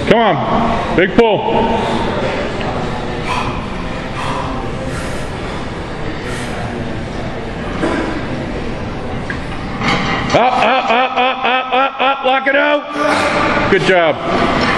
Come on, big pull. Up, lock it out. Good job.